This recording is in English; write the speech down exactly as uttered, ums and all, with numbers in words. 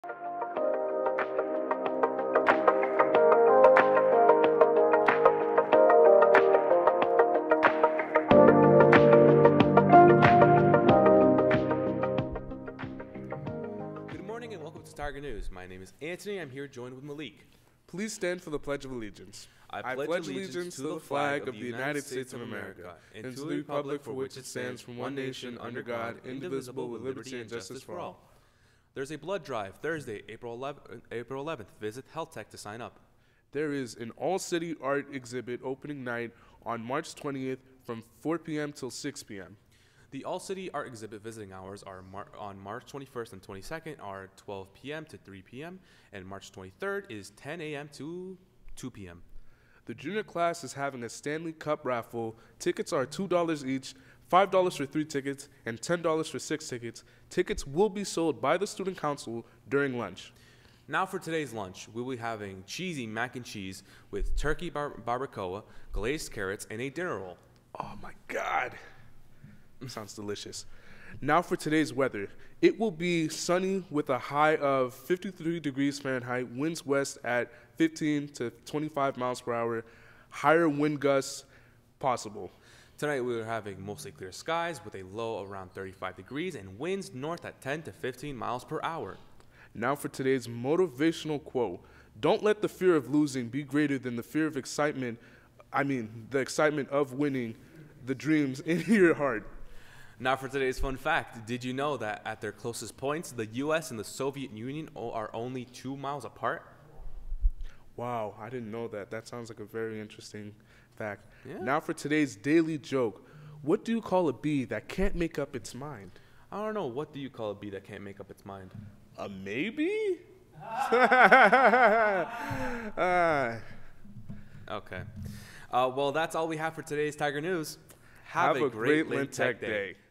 Good morning and welcome to Tiger News. My name is Anthony. I'm here joined with Malik. Please stand for the Pledge of Allegiance. I pledge allegiance to the flag of the United States of America and to the republic for which it stands, from one nation, under God, indivisible, with liberty and justice for all. There's a blood drive Thursday, April eleventh. April eleventh. Visit Health Tech to sign up. There is an all-city art exhibit opening night on March twentieth from four p.m. till six p.m. The All-City Art Exhibit visiting hours are mar- on March twenty-first and twenty-second are twelve p.m. to three p.m. and March twenty-third is ten a.m. to two p.m. The junior class is having a Stanley Cup raffle. Tickets are two dollars each, five dollars for three tickets, and ten dollars for six tickets. Tickets will be sold by the Student Council during lunch. Now for today's lunch, we'll be having cheesy mac and cheese with turkey bar- barbacoa, glazed carrots, and a dinner roll. Oh my God. Sounds delicious. Now for today's weather. It will be sunny with a high of fifty-three degrees Fahrenheit, winds west at fifteen to twenty-five miles per hour, higher wind gusts possible. Tonight we are having mostly clear skies with a low around thirty-five degrees and winds north at ten to fifteen miles per hour. Now for today's motivational quote. Don't let the fear of losing be greater than the fear of excitement, I mean, the excitement of winning the dreams in your heart. Now for today's fun fact. Did you know that at their closest points, the U S and the Soviet Union are only two miles apart? Wow, I didn't know that. That sounds like a very interesting fact. Yeah. Now for today's daily joke. What do you call a bee that can't make up its mind? I don't know. What do you call a bee that can't make up its mind? A maybe? uh. Okay. Uh, well, that's all we have for today's Tiger News. Have, have a, a great, great Lintech day. day.